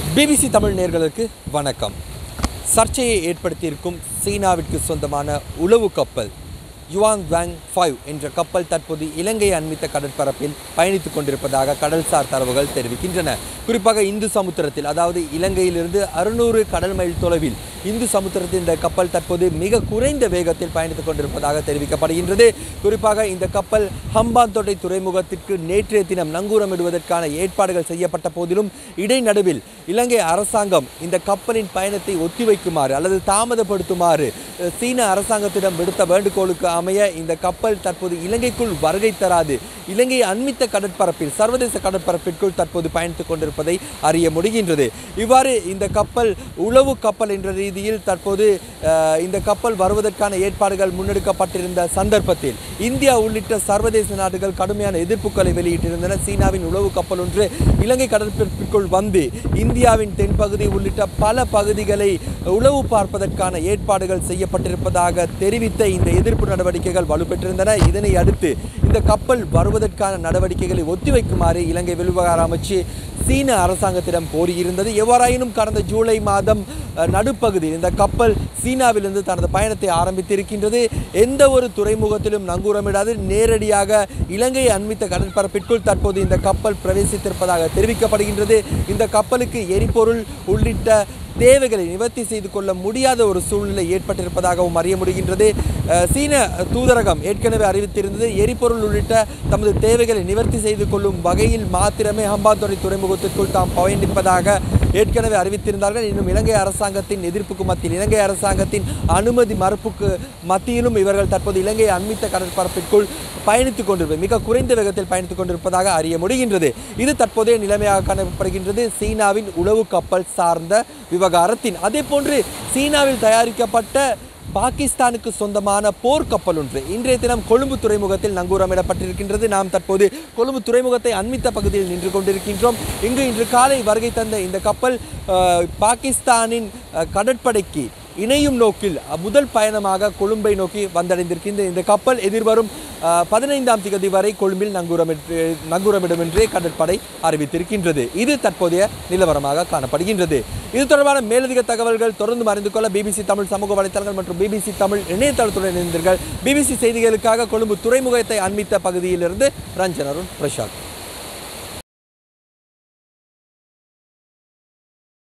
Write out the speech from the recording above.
BBC Tamil நேயர்களுக்கு வணக்கம். சர்ச்சையை ஏற்படுத்தியிருக்கும் சீனாவிற்கு சொந்தமான உளவு கப்பல் யுவாங் வாங் 5 என்ற கப்பல் தற்போது இலங்கையை அண்மித்த கடற்பரப்பில் பயணித்துக் கொண்டிருப்பதாக கடல்சார் தரவுகள் தெரிவிக்கின்றன. குறிப்பாக இந்து சமுத்திரத்தில், அதாவது இலங்கையிலிருந்து 600 கடல் மைல் தொலைவில் இந்து சமுத்திரத்தில் இந்த கப்பல் தற்போது மிக குறைந்த வேகத்தில் பயணித்துக் கொண்டிருப்பதாக தெரிவிக்கப்படுகின்றது. குறிப்பாக இந்த கப்பல் ஹம்பாந்தோட்டை துறைமுகத்திற்கு நேற்றைய தினம் நங்கூரமிடுவதற்கான ஏற்பாடுகள் செய்யப்பட்ட போதிலும் இடைநடுவில் இலங்கை அரசாங்கம் இந்த கப்பலின் பயணத்தை ஒத்திவைக்குமாறு அல்லது தாமதப்படுத்துமாறு சீன அரசாங்கத்திடம் விடுத்த வேண்டுகோளுக்கு அமைய இந்த கப்பல் தற்போது இலங்கைக்குள் வருகை தராது இலங்கையை அண்மித்த கடற்பரப்பில், சர்வதேச கடற்பரப்பிற்குள் தற்போது பயணித்துக் கொண்டிருப்பதை அறிய முடிகின்றது. இவ்வாறு இந்த கப்பல் உளவு கப்பல் என்ற ரீதியில் தற்போது இந்த கப்பல் வருவதற்கான ஏற்பாடுகள் முன்னெடுக்கப்பட்டிருந்த சந்தர்ப்பத்தில் இந்தியா உள்ளிட்ட சர்வதேச நாடுகள் கடுமையான எதிர்ப்புகளை வெளியிட்டிருந்தன. சீனாவின் உளவு கப்பல் ஒன்று இலங்கை கடற்பரப்பிற்குள் வந்து இந்தியாவின் தென்பகுதி உள்ளிட்ட பல பகுதிகளை உளவு பார்ப்பதற்கான ஏற்பாடுகள் செய்யப்பட்டிருப்பதாக தெரிவித்த இந்த எதிர்ப்பு நடவடிக்கைகள் வலுப்பெற்றிருந்தன. இதனை அடுத்து இந்த கப்பல் வருவதற்கான நடவடிக்கைகளை ஒத்திவைக்குமாறு இலங்கை வெளிவிவகார அமைச்சு சீன அரசாங்கத்திடம் கோரியிருந்தது. எவ்வாறாயினும் கடந்த ஜூலை மாதம் நடுப்பகுதியில் இந்த கப்பல் சீனாவிலிருந்து தனது பயணத்தை ஆரம்பித்திருக்கின்றது. எந்த ஒரு துறைமுகத்திலும் நங்கூரமிடாது நேரடியாக இலங்கையை அண்மித்த கடற்பரப்பிற்குள் தற்போது இந்த கப்பல் பிரவேசித்திருப்பதாக தெரிவிக்கப்படுகின்றது. இந்த கப்பலுக்கு எரிபொருள் உள்ளிட்ட தேவைகளை நிவர்த்தி செய்து கொள்ள முடியாத ஒரு சூழ்நிலை ஏற்பட்டிருப்பதாகவும் அறிய முடிகின்றது. சீன தூதரகம் ஏற்கனவே அறிவித்திருந்தது, எரிபொருள் உள்ளிட்ட தமது தேவைகளை நிவர்த்தி செய்து கொள்ளும் வகையில் மாத்திரமே ஹம்பாந்தோட்டை துறைமுகத்திற்குள் தாம் பயணிப்பதாக ஏற்கனவே அறிவித்திருந்தார்கள். இன்னும் இலங்கை அரசாங்கத்தின் எதிர்ப்புக்கு மத்தியில், இலங்கை அரசாங்கத்தின் அனுமதி மறுப்புக்கு மத்தியிலும் இவர்கள் தற்போது இலங்கையை அண்மித்த கடற்பரப்பிற்குள் பயணித்துக் கொண்டிருப்பது, மிக குறைந்த வேகத்தில் பயணித்துக் கொண்டிருப்பதாக அறிய முடிகின்றது. இது தற்போதைய நிலைமையாக காணப்படுகின்றது சீனாவின் உளவு கப்பல் சார்ந்த விவகாரத்தின். அதே போன்று சீனாவில் தயாரிக்கப்பட்ட பாகிஸ்தானுக்கு சொந்தமான போர்க்கப்பல் ஒன்று இன்றைய தினம் கொழும்பு துறைமுகத்தில் நங்கூரமிடப்பட்டிருக்கின்றது. நாம் தற்போது கொழும்பு துறைமுகத்தை அண்மித்த பகுதியில் நின்று கொண்டிருக்கின்றோம். இங்கு இன்று காலை வருகை தந்த இந்த கப்பல் பாகிஸ்தானின் கடற்படைக்கு இணையும் நோக்கில் முதல் பயணமாக கொழும்பை நோக்கி வந்தடைந்திருக்கின்ற இந்த கப்பல் எதிர்வரும் 15ஆம் தேதி வரை கொழும்பில் நங்கூரமிடும் என்றே கடற்படை அறிவித்திருக்கின்றது. இது தற்போதைய நிலவரமாக காணப்படுகின்றது. இது தொடர்பான மேலதிக தகவல்கள் தொடர்ந்து அறிந்து கொள்ள பிபிசி தமிழ் சமூக வலைத்தளங்கள் மற்றும் பிபிசி தமிழ் இணையதளத்துடன் இணைந்தீர்கள். பிபிசி செய்திகளுக்காக கொழும்பு துறைமுகத்தை அண்மித்த பகுதியிலிருந்து ரஞ்சன் அருண் பிரசாத்.